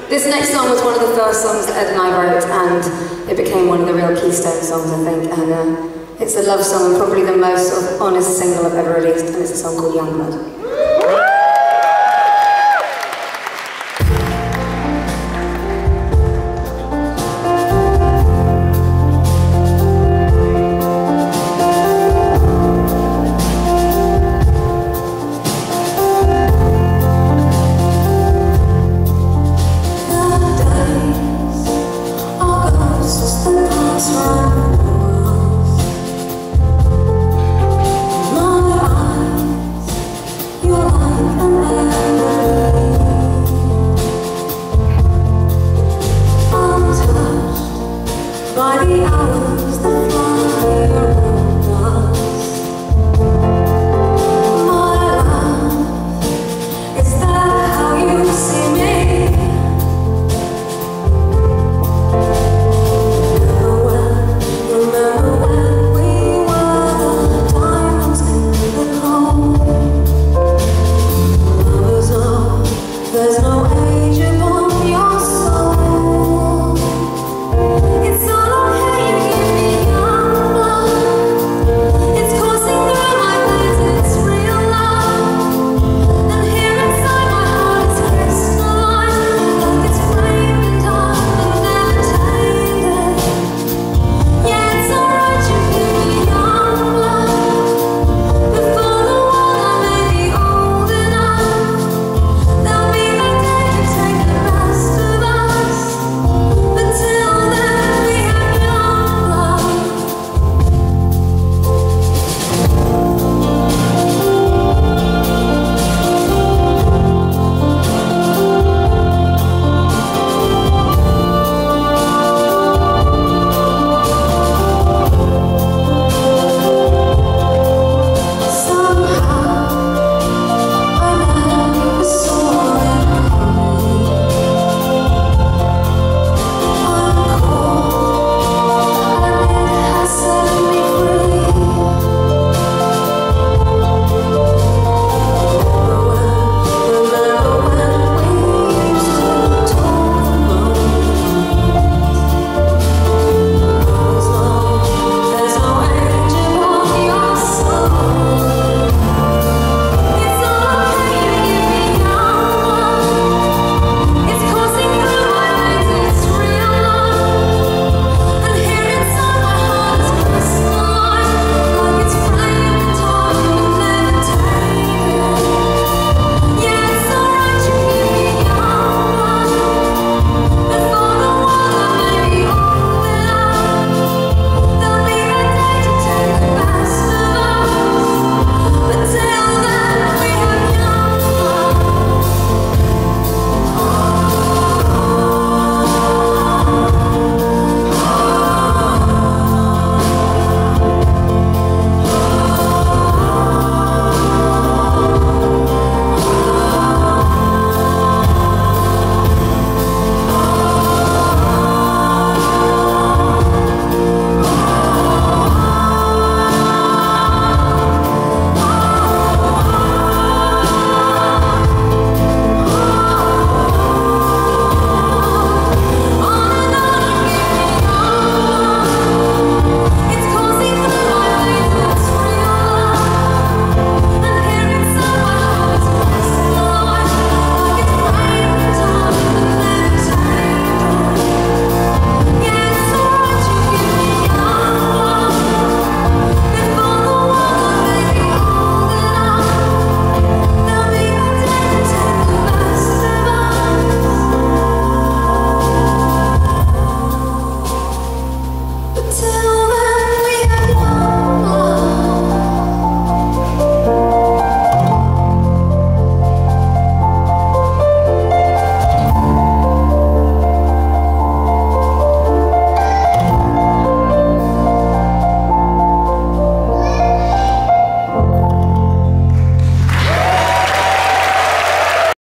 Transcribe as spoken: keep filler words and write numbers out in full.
This next song was one of the first songs that Ed and I wrote, and it became one of the real keystone songs, I think. And uh, it's a love song and probably the most sort of honest single I've ever released, and it's a song called Youngblood.